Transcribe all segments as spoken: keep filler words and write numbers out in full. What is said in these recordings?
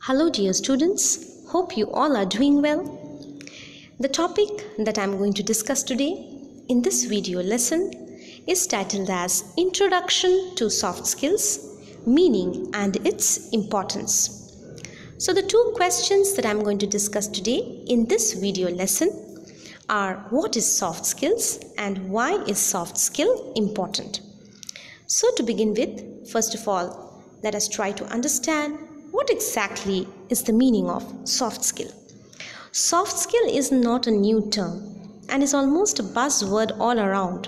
Hello dear students, hope you all are doing well. The topic that I am going to discuss today in this video lesson is titled as Introduction to Soft Skills, Meaning and Its Importance. So the two questions that I am going to discuss today in this video lesson are what is soft skills and why is soft skill important. So to begin with, first of all, let us try to understand what exactly is the meaning of soft skill. Soft skill is not a new term and is almost a buzzword all around.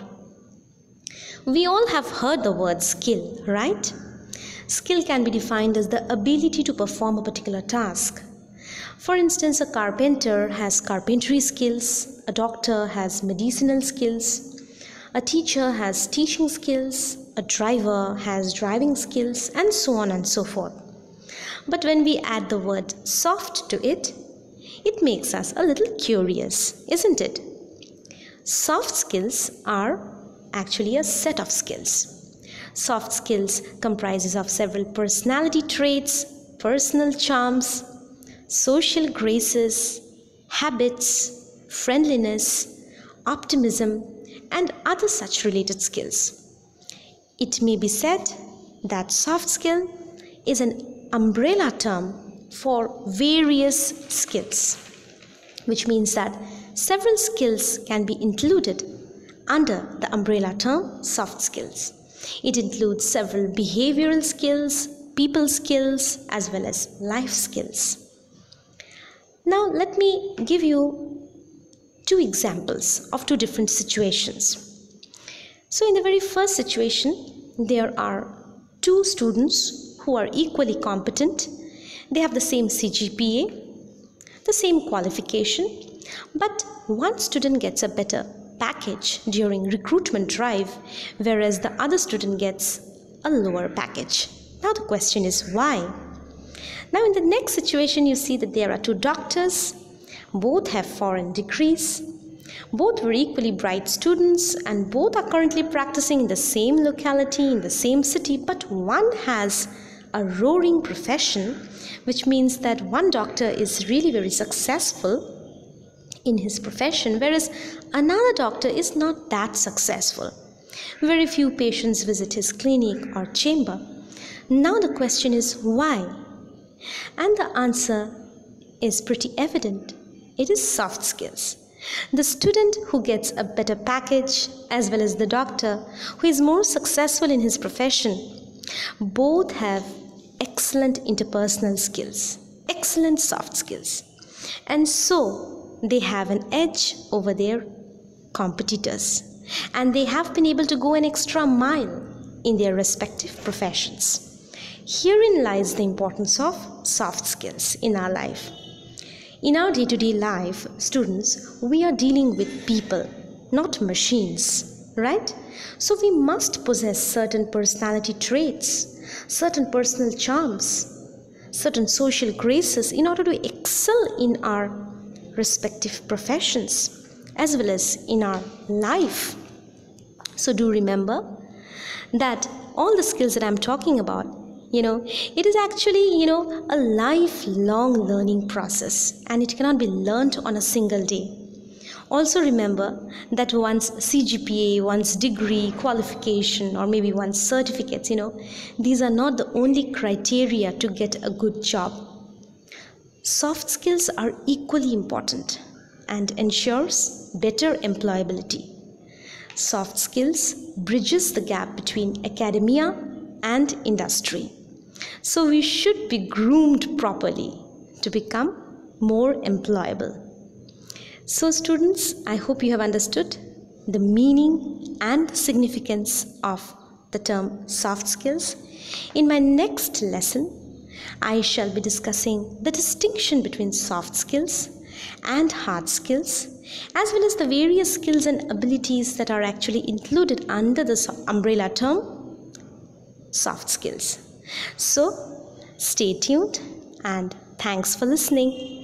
We all have heard the word skill, right? Skill can be defined as the ability to perform a particular task. For instance, a carpenter has carpentry skills, a doctor has medicinal skills, a teacher has teaching skills, a driver has driving skills, and so on and so forth. But when we add the word soft to it, it makes us a little curious, isn't it? Soft skills are actually a set of skills. Soft skills comprises of several personality traits, personal charms, social graces, habits, friendliness, optimism, and other such related skills. It may be said that soft skill is an umbrella term for various skills, which means that several skills can be included under the umbrella term soft skills. It includes several behavioral skills, people skills, as well as life skills. Now let me give you two examples of two different situations. So in the very first situation, there are two students who are equally competent. They have the same C G P A, the same qualification, but one student gets a better package during recruitment drive, whereas the other student gets a lower package. Now the question is why? Now in the next situation, you see that there are two doctors, both have foreign degrees, both were equally bright students, and both are currently practicing in the same locality, in the same city, but one has a roaring profession, which means that one doctor is really very successful in his profession, whereas another doctor is not that successful. Very few patients visit his clinic or chamber. Now the question is why? And the answer is pretty evident. It is soft skills. The student who gets a better package, as well as the doctor who is more successful in his profession, both have excellent interpersonal skills, excellent soft skills, and so they have an edge over their competitors, and they have been able to go an extra mile in their respective professions. Herein lies the importance of soft skills in our life. In our day-to-day life, students, we are dealing with people, not machines, right? So we must possess certain personality traits, certain personal charms, certain social graces in order to excel in our respective professions as well as in our life. So do remember that all the skills that I'm talking about, you know, it is actually, you know, a lifelong learning process, and it cannot be learnt on a single day. Also remember that one's C G P A, one's degree, qualification, or maybe one's certificates, you know, these are not the only criteria to get a good job. Soft skills are equally important and ensures better employability. Soft skills bridges the gap between academia and industry. So we should be groomed properly to become more employable. So students, I hope you have understood the meaning and the significance of the term soft skills. In my next lesson, I shall be discussing the distinction between soft skills and hard skills, as well as the various skills and abilities that are actually included under the umbrella term soft skills. So stay tuned and thanks for listening.